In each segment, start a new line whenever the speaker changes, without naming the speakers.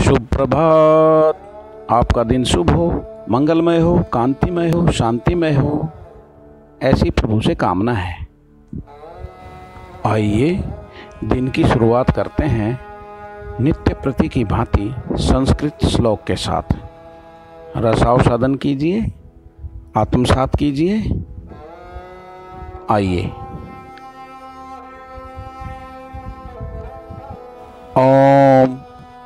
शुभ प्रभात। आपका दिन शुभ हो, मंगलमय हो, कांतिमय हो, शांतिमय हो, ऐसी प्रभु से कामना है। आइए दिन की शुरुआत करते हैं नित्य प्रति की भांति संस्कृत श्लोक के साथ। रसास्वादन कीजिए, आत्मसात कीजिए। आइए। ओम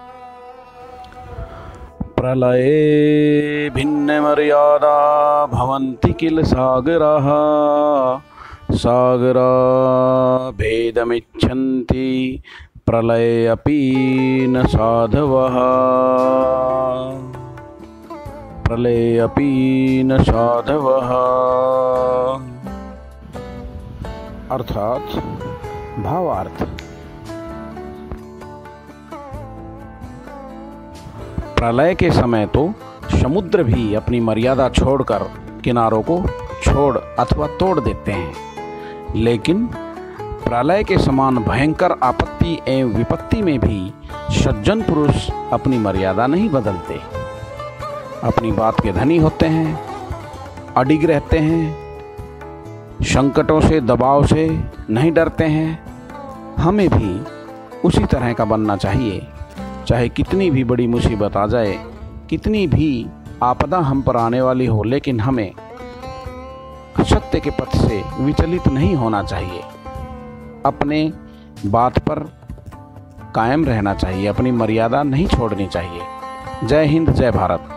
प्रलये भिन्न मर्यादा भवन्ति किल सागराः सागरा भेदमिच्छन्ति प्रलये अपि न साधवः प्रलये अपि न साधवः। अर्थात भावार्थ, प्रलय के समय तो समुद्र भी अपनी मर्यादा छोड़कर किनारों को छोड़ अथवा तोड़ देते हैं, लेकिन प्रलय के समान भयंकर आपत्ति एवं विपत्ति में भी सज्जन पुरुष अपनी मर्यादा नहीं बदलते। अपनी बात के धनी होते हैं, अडिग रहते हैं, संकटों से दबाव से नहीं डरते हैं। हमें भी उसी तरह का बनना चाहिए। चाहे कितनी भी बड़ी मुसीबत आ जाए, कितनी भी आपदा हम पर आने वाली हो, लेकिन हमें सत्य के पथ से विचलित नहीं होना चाहिए। अपने बात पर कायम रहना चाहिए, अपनी मर्यादा नहीं छोड़नी चाहिए। जय हिंद, जय भारत।